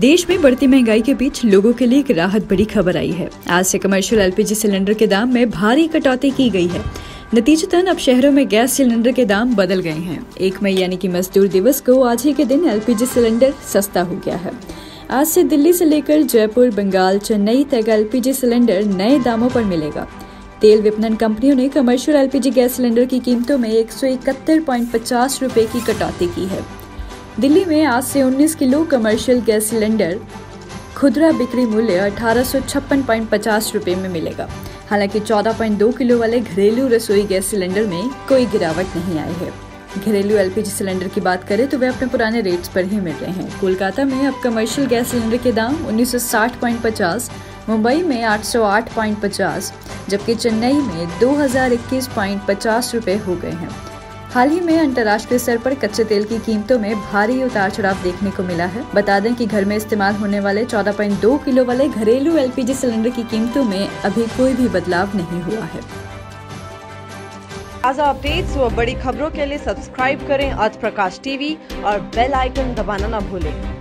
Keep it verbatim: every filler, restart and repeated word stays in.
देश में बढ़ती महंगाई के बीच लोगों के लिए एक राहत बड़ी खबर आई है। आज से कमर्शियल एलपीजी सिलेंडर के दाम में भारी कटौती की गई है। नतीजतन अब शहरों में गैस सिलेंडर के दाम बदल गए हैं। एक मई यानी कि मजदूर दिवस को आज ही के दिन एलपीजी सिलेंडर सस्ता हो गया है। आज से दिल्ली से लेकर जयपुर, बंगाल, चेन्नई तक एलपीजी सिलेंडर नए दामों पर मिलेगा। तेल विपणन कंपनियों ने कमर्शियल एलपीजी गैस सिलेंडर की कीमतों में एक सौ इकहत्तर पॉइंट पचास रुपए की कटौती की है। दिल्ली में आज से उन्नीस किलो कमर्शियल गैस सिलेंडर खुदरा बिक्री मूल्य अठारह सौ छप्पन पॉइंट पचास रुपए में मिलेगा। हालांकि चौदह पॉइंट दो किलो वाले घरेलू रसोई गैस सिलेंडर में कोई गिरावट नहीं आई है। घरेलू एलपीजी सिलेंडर की बात करें तो वे अपने पुराने रेट्स पर ही मिल रहे हैं। कोलकाता में अब कमर्शियल गैस सिलेंडर के दाम उन्नीस सौ साठ पॉइंट पचास, मुंबई में आठ सौ आठ पॉइंट पचास, जबकि चेन्नई में दो हजार इक्कीस पॉइंट पचास रुपए हो गए हैं। हाल ही में अंतर्राष्ट्रीय स्तर पर कच्चे तेल की कीमतों में भारी उतार चढ़ाव देखने को मिला है। बता दें कि घर में इस्तेमाल होने वाले चौदह पॉइंट दो किलो वाले घरेलू एलपीजी सिलेंडर की कीमतों में अभी कोई भी बदलाव नहीं हुआ है। ताज़ा अपडेट्स व बड़ी खबरों के लिए सब्सक्राइब करें आज प्रकाश टीवी और बेल आइकन दबाना न भूलें।